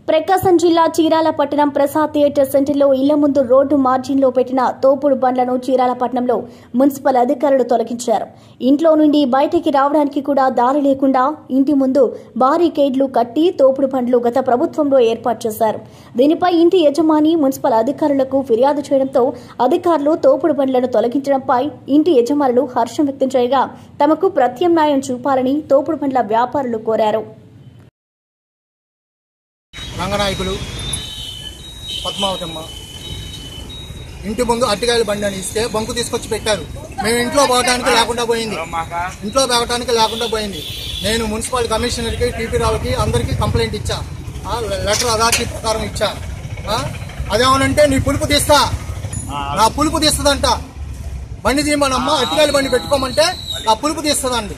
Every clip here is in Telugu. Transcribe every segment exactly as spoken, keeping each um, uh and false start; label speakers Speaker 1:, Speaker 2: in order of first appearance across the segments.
Speaker 1: ప్రకాశం జిల్లా చీరాల పట్టణం ప్రసాద్ థియేటర్ సెంటర్లో ఇళ్ల ముందు రోడ్డు మార్జిన్లో పెట్టిన తోపుడు బండ్లను చీరాల పట్టణంలో మున్సిపల్ అధికారులు తొలగించారు. ఇంట్లో నుండి బయటికి రావడానికి కూడా దారి లేకుండా ఇంటి ముందు బారికేడ్లు కట్టి తోపుడు బండ్లు గత ప్రభుత్వంలో ఏర్పాటు చేశారు. దీనిపై ఇంటి యజమాని మున్సిపల్ అధికారులకు ఫిర్యాదు చేయడంతో అధికారులు తోపుడు బండ్లను తొలగించడంపై ఇంటి యజమానులు హర్షం వ్యక్తం చేయగా తమకు ప్రత్యామ్నాయం చూపాలని తోపుడు బండ్ల వ్యాపారులు కోరారు.
Speaker 2: రంగనాయకులు పద్మావతమ్మ ఇంటి ముందు అట్టికాయలు బండి అని ఇస్తే బంకు తీసుకొచ్చి పెట్టారు. మేము ఇంట్లో పోవడానికి లేకుండా పోయింది ఇంట్లో పోవడానికి లేకుండా పోయింది నేను మున్సిపల్ కమిషనర్కి, టీపీ రావుకి అందరికీ కంప్లైంట్ ఇచ్చా. లెటర్ అథారిటీ ప్రకారం ఇచ్చా. అదేమనంటే నీ పులుపు తీస్తా, నా పులుపు తీస్తుందంట. బండి తీయమనమ్మ, అట్టికాయలు బండి పెట్టుకోమంటే నా పులుపు తీస్తుందండి.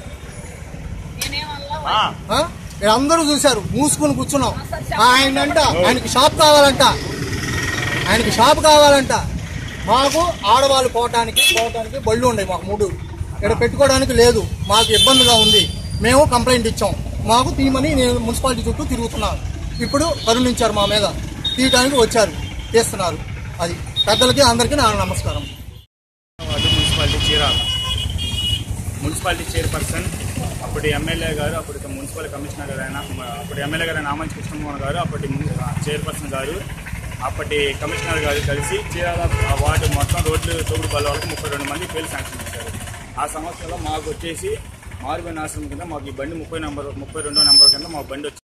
Speaker 2: మీరు అందరూ చూశారు, మూసుకుని కూర్చున్నాం. ఆయన అంట ఆయనకి షాప్ కావాలంట, ఆయనకి షాప్ కావాలంట. మాకు ఆడవాళ్ళు పోవటానికి పోవటానికి బళ్ళు ఉన్నాయి, మాకు మూడు ఇక్కడ పెట్టుకోవడానికి లేదు, మాకు ఇబ్బందిగా ఉంది. మేము కంప్లైంట్ ఇచ్చాం, మాకు తీయమని నేను మున్సిపాలిటీ చుట్టూ తిరుగుతున్నాను. ఇప్పుడు కరుణించారు, మా మీద తీయడానికి వచ్చారు, తీస్తున్నారు. అది పెద్దలకి అందరికీ నా నమస్కారం.
Speaker 3: మున్సిపాలిటీ చీరాల మున్సిపాలిటీ చైర్పర్సన్ అప్పటి ఎమ్మెల్యే గారు, అప్పటి మున్సిపల్ కమిషనర్ గారు అయిన అప్పటి ఎమ్మెల్యే గారు నామంచి కృష్ణమోహన్ గారు, అప్పటి చైర్పర్సన్ గారు, అప్పటి కమిషనర్ గారు కలిసి చీరాల వార్డు మొత్తం రోడ్లు తోపుడు బల్ల వరకు ముప్పై రెండు మంది పేర్లు శాంక్షన్ చేశారు. ఆ సంవత్సరంలో మాకు వచ్చేసి మారుబోయిన ఆశ్రమం కింద మాకు ఈ బండి ముప్పై నెంబర్ ముప్పై రెండో నెంబర్ కింద మా బండి వచ్చి